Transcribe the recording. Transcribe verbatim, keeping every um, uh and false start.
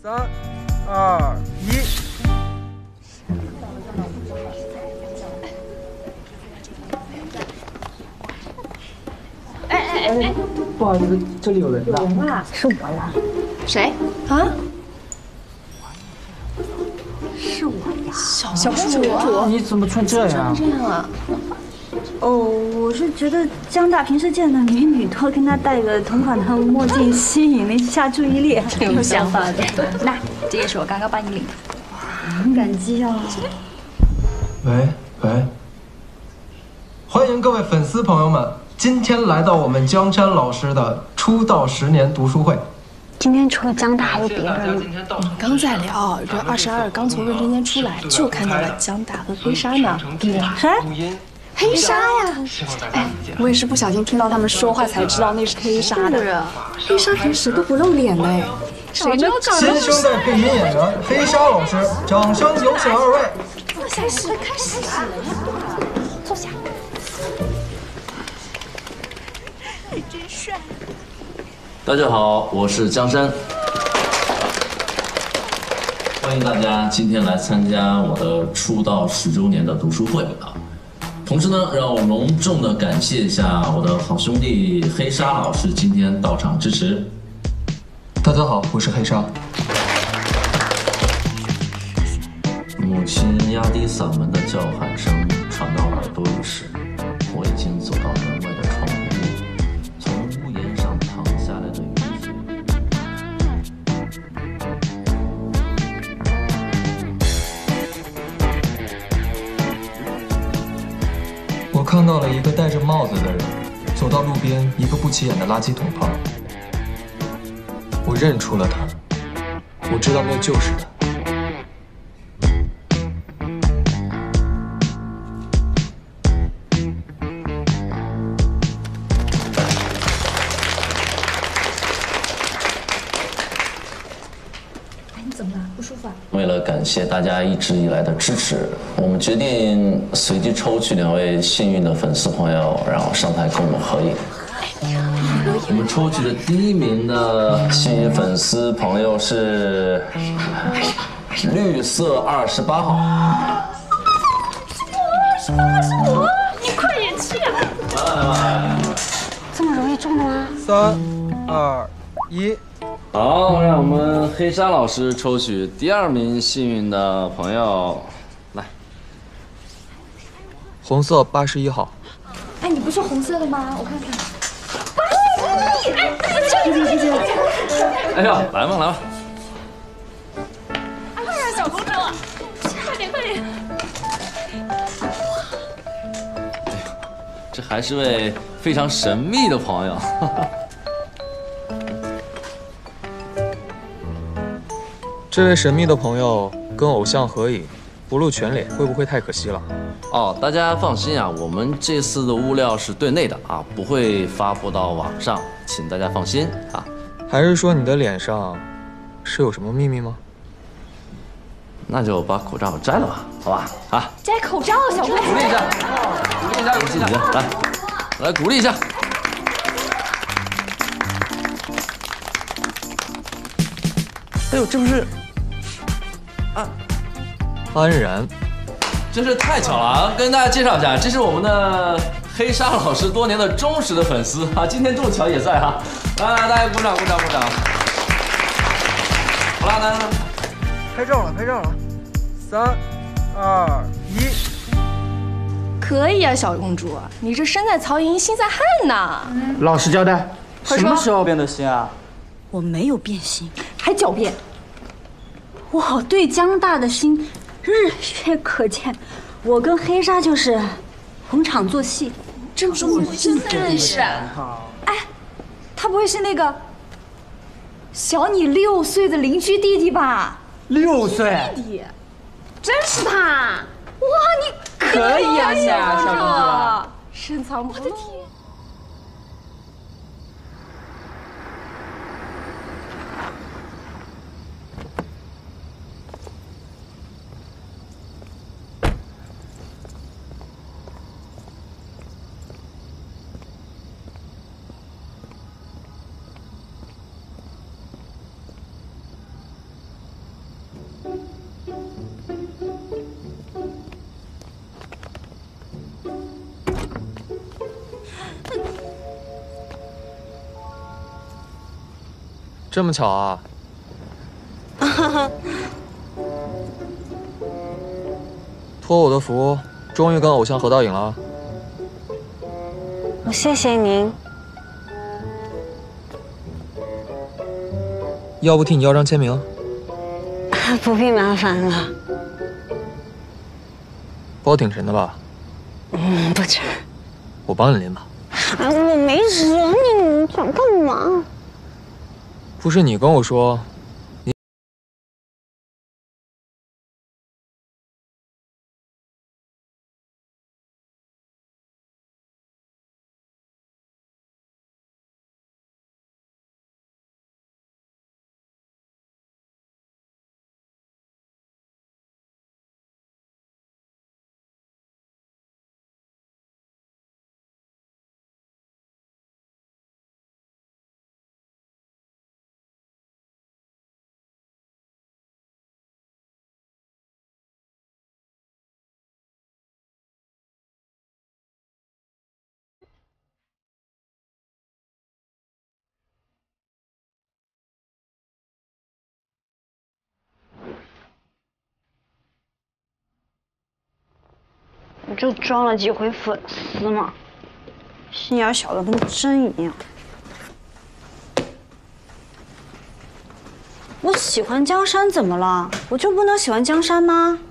三、二、一。 哎哎哎哎， 不好意思，这里有人的。 有人啊，是我啦。谁啊？是我呀，小小公主。 你怎么穿这样？ 这样啊？ 哦，我是觉得江大平时见的美女都跟他戴个同款的墨镜，吸引了一下注意力， 挺有想法的。 那这也是我刚刚帮你领的，很感激哦。 喂喂，欢迎各位粉丝朋友们，今天来到我们江山老师的出道十年读书会。 今天除了江大还有别人吗？ 刚在聊，这二十二刚从认真间出来，就看到了江大和黑沙呢。 谁？ 黑沙呀！哎，我也是不小心听到他们说话才知道那是黑沙的。黑沙平时都不露脸嘞，谁知道长得？ 新生代配音演员黑沙老师，掌声有请二位。 开始开始，坐下。 你真帅！ 大家好，我是江山，欢迎大家今天来参加我的出道十周年的读书会啊！同时呢，让我隆重的感谢一下我的好兄弟黑沙老师今天到场支持。 大家好，我是黑沙。 母亲压低嗓门的叫喊声传到耳朵里时，我已经走到门外的窗户边，从屋檐上淌下来的雨水。 我看到了一个戴着帽子的人，走到路边一个不起眼的垃圾桶旁。我认出了他，我知道那就是他。 为了感谢大家一直以来的支持，我们决定随机抽取两位幸运的粉丝朋友，然后上台跟我们合影。我们抽取的第一名的幸运粉丝朋友是绿色二十八号。 二十八是我，你快点去啊！ 来来来， 这么容易中的吗？ 三、二、一。 好，让我们黑沙老师抽取第二名幸运的朋友，来， 红色八十一号。 哎，你不是红色的吗？我看看。 哎，这个这个， 哎呀，来吧来吧， 快点，小公主，快点快点！ 这还是位非常神秘的朋友。 这位神秘的朋友跟偶像合影，不露全脸，会不会太可惜了？ 哦，大家放心啊，我们这次的物料是对内的啊，不会发布到网上，请大家放心啊。 还是说你的脸上是有什么秘密吗？ 那就把口罩摘了吧，好吧？啊， 摘口罩，小公主， 鼓励一下，鼓励一下，鼓励一下，来，来鼓励一下。哎呦，这不是？啊， 安然， 真是太巧了啊！跟大家介绍一下，这是我们的黑沙老师多年的忠实的粉丝啊，今天这么巧也在哈，来来，大家鼓掌鼓掌鼓掌！好了，来来来， 拍照了，拍照了，三、二、一。 可以啊，小公主，你这身在曹营心在汉呐。 老实交代， 快说什么时候变的心啊？ 我没有变心， 还狡辩。 我对江大的心日月可见。我跟黑沙就是逢场作戏。 这么说你们真的认识？哎， 他不会是那个小你六岁的邻居弟弟吧？ 六岁？ 弟弟，真是他！哇，你可以啊，你啊，小公主， 深藏不露。我的天！ 这么巧啊！托我的福，终于跟偶像合到影了。 我谢谢您。 要不替你要张签名？ 不必麻烦了。 包挺沉的吧？ 嗯，不沉。 我帮你拎吧。 哎，我没事，你你想干嘛？ 不是你跟我说，你我就装了几回粉丝嘛，心眼小的跟针一样。我喜欢江山怎么了？我就不能喜欢江山吗？